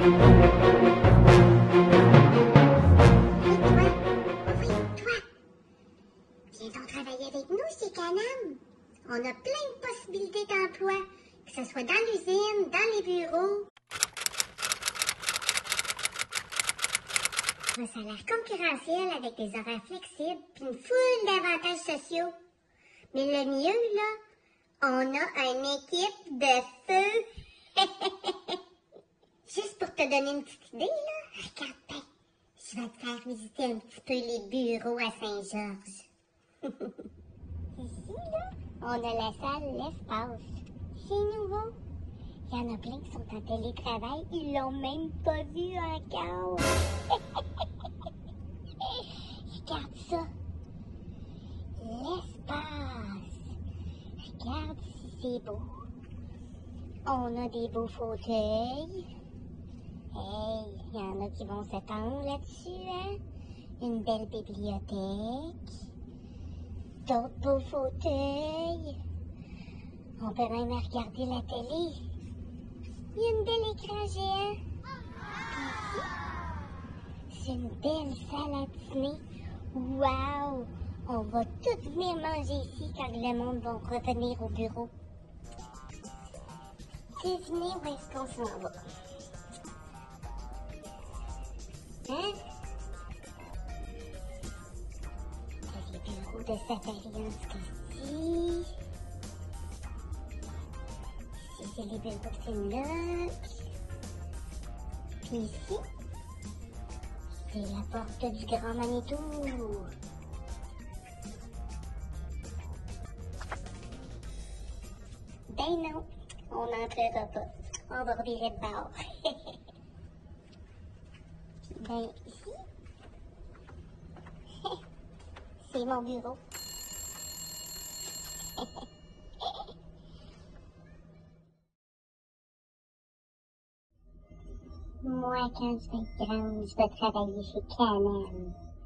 Toi, viens donc travailler avec nous chez Canam. On a plein de possibilités d'emploi, que ce soit dans l'usine, dans les bureaux. Un salaire concurrentiel avec des horaires flexibles puis une foule d'avantages sociaux. Mais le mieux, là, on a une équipe de feu. Juste pour te donner une petite idée, là, regarde bien. Je vais te faire visiter un petit peu les bureaux à Saint-Georges. Ici, là, on a la salle L'Espace. C'est nouveau. Il y en a plein qui sont en télétravail. Ils l'ont même pas vu encore. Regarde ça. L'espace. Regarde si c'est beau. On a des beaux fauteuils. Hey, il y en a qui vont s'étendre là-dessus, hein? Une belle bibliothèque. D'autres beaux fauteuils. On peut même regarder la télé. Il y a une belle écran géant. Puis ici, c'est une belle salle à dîner. Wow! On va tous venir manger ici quand le monde va revenir au bureau. Devinez où est-ce qu'on s'en va? Hein? Les bureaux de Safari en ce cas-ci. Ici, c'est les bureaux de Finlock. Puis ici, c'est la porte du Grand Manitou. Ben non, on n'entrera pas. On va revirer de bord. Ben ici, c'est mon bureau. Moi, quand je vais être grande, je vais travailler chez Canam.